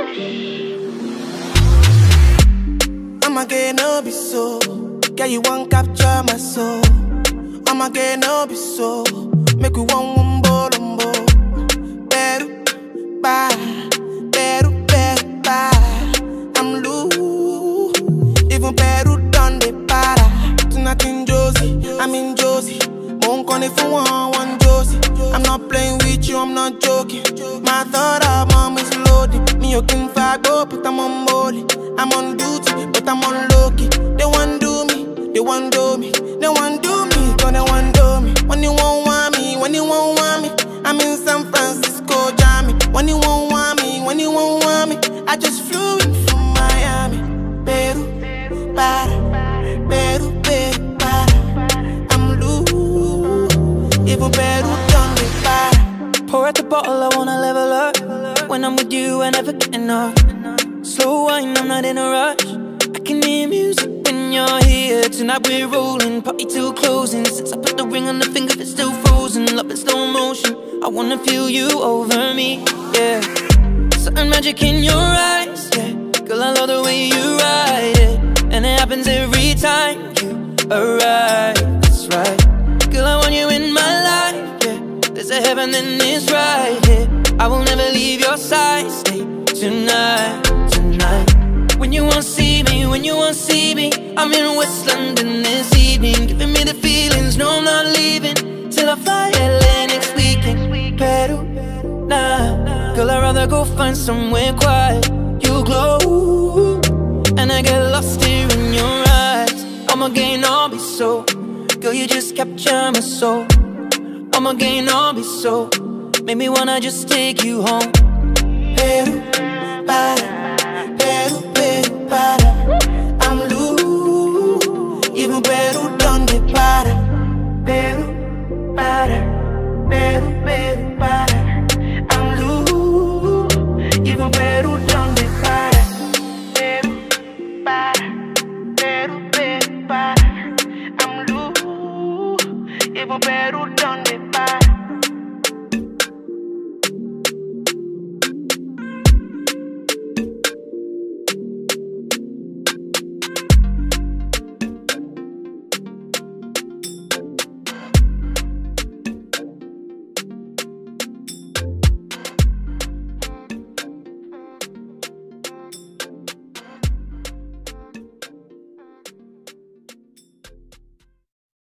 I'ma get no be so. Girl, you won't capture my soul. I'ma get no be so. Make you one wumbo lumbo. Better, bye. Better, bye. I'm loose. Even better done the para. Tonight in Josie, I'm in Josie. Won't call if you want Josie. I'm not playing with you, I'm not joking. My thought of mom is loaded. Me, you can fight, but I'm on molly. I'm on duty, but I'm on low-key. They want do me, they want do me. They want do me, gonna want do me. When you won't want me, when you won't want me, I'm in San Francisco, Jammy. When you won't want me, when you won't want me, I just flew in from Miami. Peru, para, Peru, para. I'm loose, even Peru done me para. Pour out the bottle, I wanna level up. When I'm with you, I never get enough. Slow wine, I'm not in a rush. I can hear music when you're here. Tonight we're rolling, party till closing. Since I put the ring on the finger, it's still frozen. Love in slow motion, I wanna feel you over me, yeah. Certain magic in your eyes, yeah. Girl, I love the way you ride it. And it happens every time you arrive, that's right. Girl, I want you in my life, yeah. There's a heaven and it's right here, yeah. I will never leave your side, stay tonight. When you won't see me, when you won't see me, I'm in West London this evening, giving me the feelings, no I'm not leaving till I fly LA next weekend. Peru, nah, girl I'd rather go find somewhere quiet. You glow, and I get lost here in your eyes. I'ma gain all be so, girl you just capture my soul. I'ma gain all be so, make me wanna just take you home.